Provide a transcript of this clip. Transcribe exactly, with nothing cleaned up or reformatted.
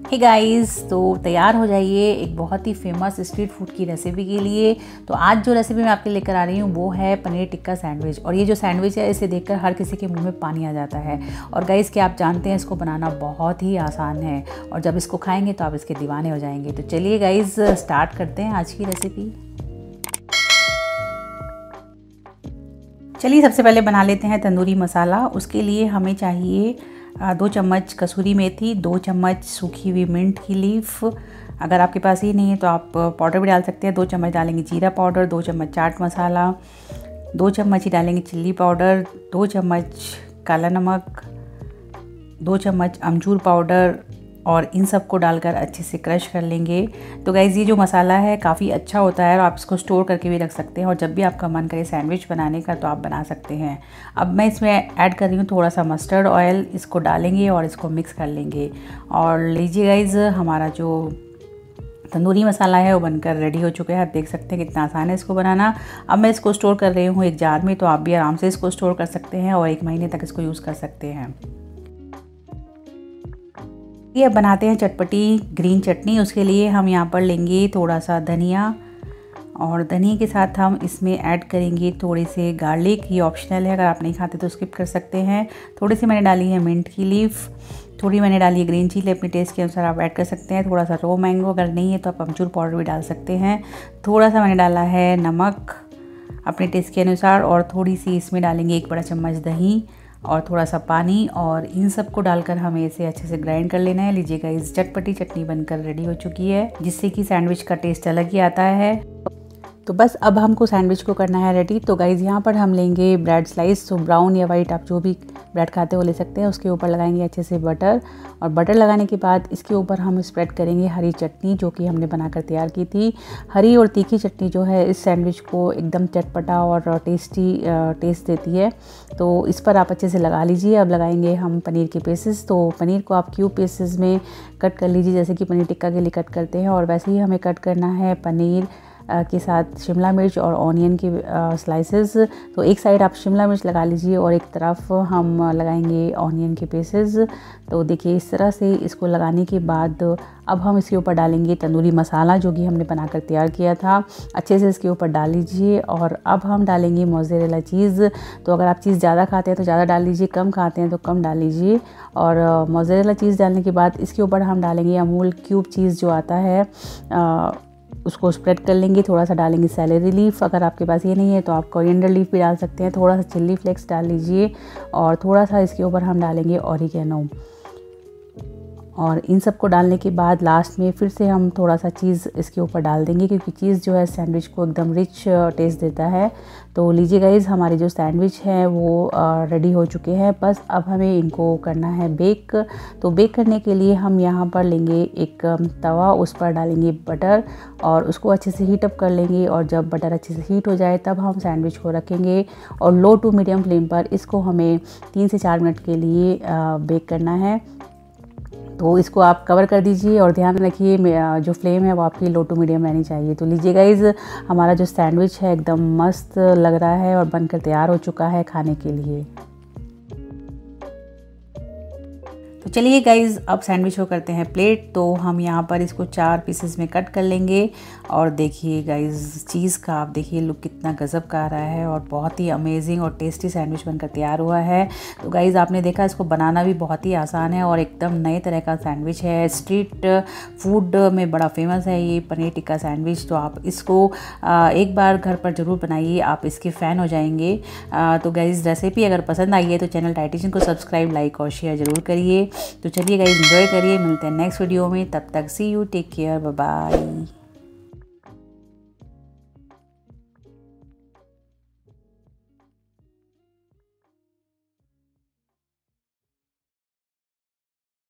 Hey guys, तो तैयार हो जाइए एक बहुत ही फेमस स्ट्रीट फूड की रेसिपी के लिए। तो आज जो रेसिपी मैं आपके लेकर आ रही हूँ वो है पनीर टिक्का सैंडविच। और ये जो सैंडविच है इसे देखकर हर किसी के मुंह में पानी आ जाता है। और गाइस, क्या आप जानते हैं इसको बनाना बहुत ही आसान है और जब इसको खाएंगे तो आप इसके दीवाने हो जाएंगे। तो चलिए गाइस, स्टार्ट करते हैं आज की रेसिपी। चलिए सबसे पहले बना लेते हैं तंदूरी मसाला। उसके लिए हमें चाहिए दो चम्मच कसूरी मेथी, दो चम्मच सूखी हुई मिंट की लीफ। अगर आपके पास ये नहीं है तो आप पाउडर भी डाल सकते हैं। दो चम्मच डालेंगे जीरा पाउडर, दो चम्मच चाट मसाला, दो चम्मच ही डालेंगे चिल्ली पाउडर, दो चम्मच काला नमक, दो चम्मच अमचूर पाउडर और इन सब को डालकर अच्छे से क्रश कर लेंगे। तो गाइज़, ये जो मसाला है काफ़ी अच्छा होता है और आप इसको स्टोर करके भी रख सकते हैं और जब भी आपका मन करे सैंडविच बनाने का तो आप बना सकते हैं। अब मैं इसमें ऐड कर रही हूँ थोड़ा सा मस्टर्ड ऑयल। इसको डालेंगे और इसको मिक्स कर लेंगे। और लीजिए गाइज़, हमारा जो तंदूरी मसाला है वो बनकर रेडी हो चुका है। आप देख सकते हैं कितना आसान है इसको बनाना। अब मैं इसको स्टोर कर रही हूँ एक जार में, तो आप भी आराम से इसको स्टोर कर सकते हैं और एक महीने तक इसको यूज़ कर सकते हैं। अब बनाते हैं चटपटी ग्रीन चटनी। उसके लिए हम यहाँ पर लेंगे थोड़ा सा धनिया और धनिया के साथ हम इसमें ऐड करेंगे थोड़े से गार्लिक। ये ऑप्शनल है, अगर आप नहीं खाते तो स्किप कर सकते हैं। थोड़ी सी मैंने डाली है मिंट की लीफ, थोड़ी मैंने डाली है ग्रीन चिली, अपने टेस्ट के अनुसार आप ऐड कर सकते हैं। थोड़ा सा रो मैंगो, अगर नहीं है तो आप अमचूर पाउडर भी डाल सकते हैं। थोड़ा सा मैंने डाला है नमक अपने टेस्ट के अनुसार और थोड़ी सी इसमें डालेंगे एक बड़ा चम्मच दही और थोड़ा सा पानी। और इन सब को डालकर हमें इसे अच्छे से ग्राइंड कर लेना है। लीजिएगा, इस चटपटी चटनी बनकर रेडी हो चुकी है, जिससे कि सैंडविच का टेस्ट अलग ही आता है। तो बस अब हमको सैंडविच को करना है रेडी। तो गाइज़, यहाँ पर हम लेंगे ब्रेड स्लाइस। तो ब्राउन या वाइट आप जो भी ब्रेड खाते हो ले सकते हैं। उसके ऊपर लगाएंगे अच्छे से बटर और बटर लगाने के बाद इसके ऊपर हम स्प्रेड करेंगे हरी चटनी जो कि हमने बनाकर तैयार की थी। हरी और तीखी चटनी जो है इस सैंडविच को एकदम चटपटा और टेस्टी टेस्ट देती है। तो इस पर आप अच्छे से लगा लीजिए। अब लगाएंगे हम पनीर के पीसेस। तो पनीर को आप क्यूब पीसेस में कट कर लीजिए, जैसे कि पनीर टिक्का के लिए कट करते हैं। और वैसे ही हमें कट करना है पनीर के साथ शिमला मिर्च और ऑनियन की स्लाइसेस। तो एक साइड आप शिमला मिर्च लगा लीजिए और एक तरफ हम लगाएंगे ऑनियन के पीसेस। तो देखिए, इस तरह से इसको लगाने के बाद अब हम इसके ऊपर डालेंगे तंदूरी मसाला जो कि हमने बनाकर तैयार किया था। अच्छे से इसके ऊपर डाल लीजिए और अब हम डालेंगे मोज़रेला चीज़। तो अगर आप चीज़ ज़्यादा खाते हैं तो ज़्यादा डाल लीजिए, कम खाते हैं तो कम डाल लीजिए। और मोज़रेला चीज़ डालने के बाद इसके ऊपर हम डालेंगे अमूल क्यूब चीज़ जो आता है, आ, उसको स्प्रेड कर लेंगे। थोड़ा सा डालेंगे सेलेरी लीफ, अगर आपके पास ये नहीं है तो आप कोरिएंडर लीफ भी डाल सकते हैं। थोड़ा सा चिल्ली फ्लेक्स डाल लीजिए और थोड़ा सा इसके ऊपर हम डालेंगे ऑरिगेनो। और इन सब को डालने के बाद लास्ट में फिर से हम थोड़ा सा चीज़ इसके ऊपर डाल देंगे, क्योंकि चीज़ जो है सैंडविच को एकदम रिच टेस्ट देता है। तो लीजिए गाइज़, हमारे जो सैंडविच हैं वो रेडी हो चुके हैं। बस अब हमें इनको करना है बेक। तो बेक करने के लिए हम यहाँ पर लेंगे एक तवा, उस पर डालेंगे बटर और उसको अच्छे से हीट अप कर लेंगे। और जब बटर अच्छे से हीट हो जाए तब हम सैंडविच को रखेंगे और लो टू मीडियम फ्लेम पर इसको हमें तीन से चार मिनट के लिए बेक करना है। तो इसको आप कवर कर दीजिए और ध्यान रखिए जो फ्लेम है वो आपकी लो टू मीडियम रहनी चाहिए। तो लीजिए गाइज़, हमारा जो सैंडविच है एकदम मस्त लग रहा है और बनकर तैयार हो चुका है खाने के लिए। तो चलिए गाइज़, अब सैंडविच को करते हैं प्लेट। तो हम यहाँ पर इसको चार पीसेस में कट कर लेंगे। और देखिए गाइज़, चीज़ का आप देखिए लुक कितना गज़ब का आ रहा है और बहुत ही अमेजिंग और टेस्टी सैंडविच बनकर तैयार हुआ है। तो गाइज़, आपने देखा इसको बनाना भी बहुत ही आसान है और एकदम नए तरह का सैंडविच है। स्ट्रीट फूड में बड़ा फेमस है ये पनीर टिक्का सैंडविच। तो आप इसको एक बार घर पर ज़रूर बनाइए, आप इसके फ़ैन हो जाएंगे। तो गाइज़, रेसिपी अगर पसंद आई है तो चैनल डाइटिशियन को सब्सक्राइब, लाइक और शेयर ज़रूर करिए। तो चलिए गाइस, एंजॉय करिए। मिलते हैं नेक्स्ट वीडियो में, तब तक see you, take care, bye bye.